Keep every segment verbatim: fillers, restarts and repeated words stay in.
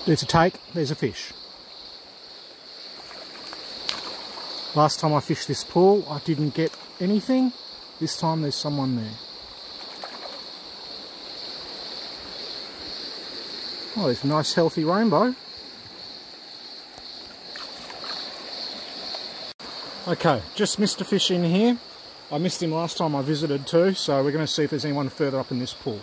There's a take, there's a fish. Last time I fished this pool, I didn't get anything. This time there's someone there. Oh, there's a nice healthy rainbow. Okay, just missed a fish in here. I missed him last time I visited too, so we're going to see if there's anyone further up in this pool.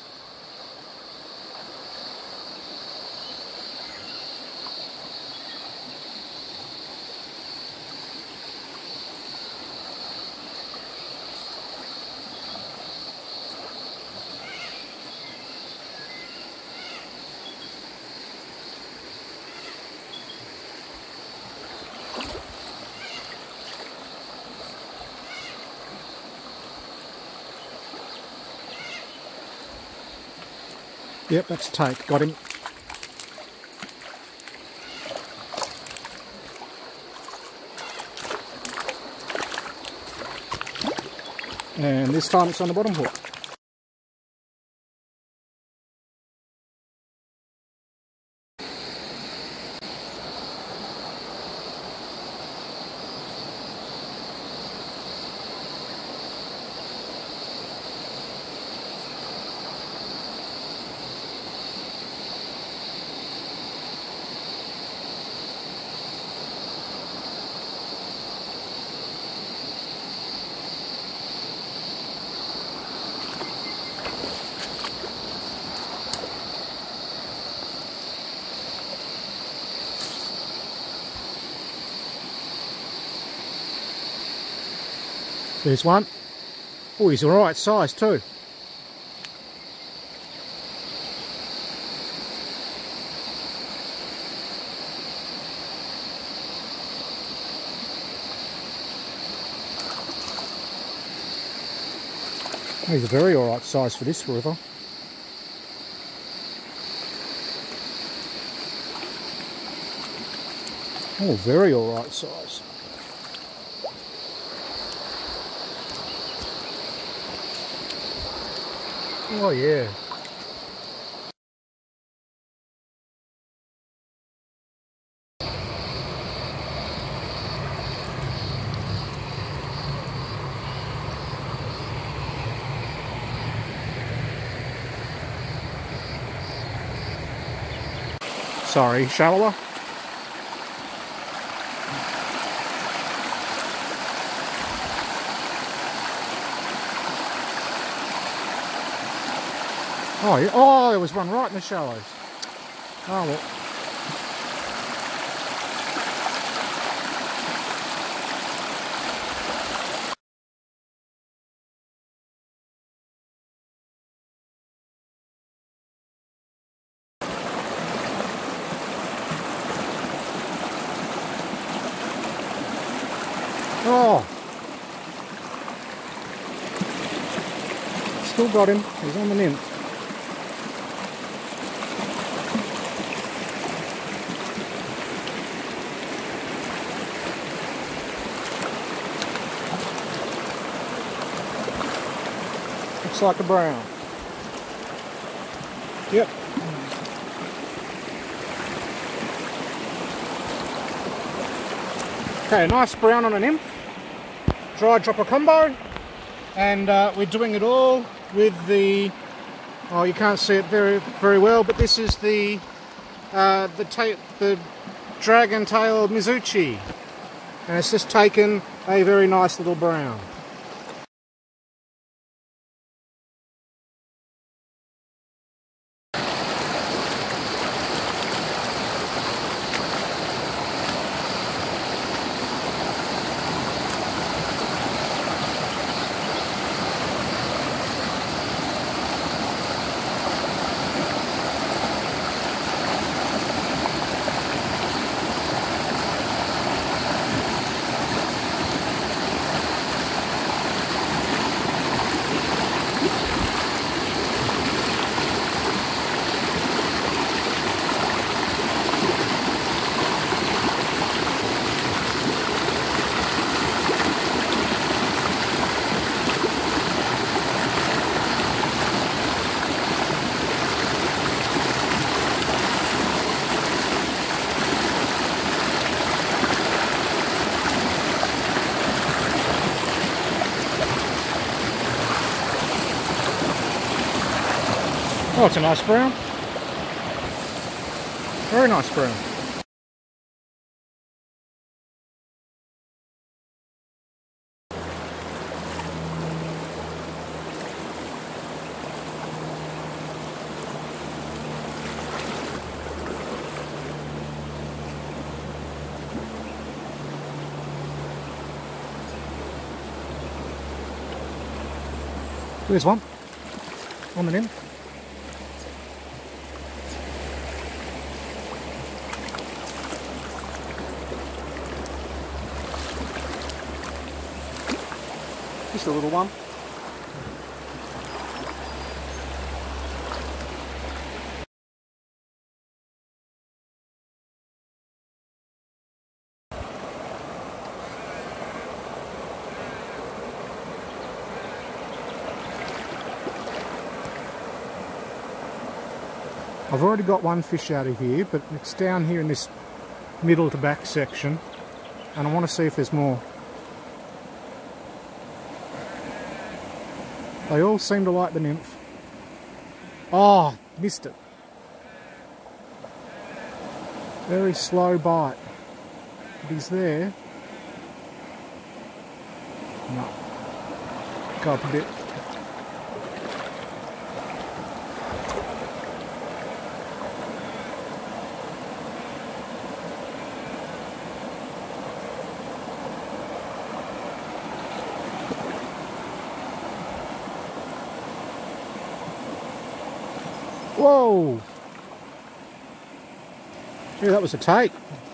Yep, that's a take. Got him. And this time it's on the bottom hook. There's one. Oh, he's the right size too. He's a very alright size for this river. Oh, very alright size. Oh yeah. Sorry, shallower. Oh, yeah. Oh, there was one right in the shallows. Oh, well. Oh. Still got him. He's on the nymph. Looks like a brown. Yep. Okay, nice brown on a nymph. Dry dropper combo. And uh, we're doing it all with the, oh, you can't see it very very well, but this is the uh, the, ta the DRAGONtail Mizuchi. And it's just taken a very nice little brown. Oh, it's a nice brown. Very nice brown. There's one on the nymph. Just a little one. I've already got one fish out of here, but it's down here in this middle to back section, and I want to see if there's more. They all seem to like the nymph. Oh, missed it. Very slow bite. But he's there. No. Go up a bit. Whoa! Yeah, that was a take.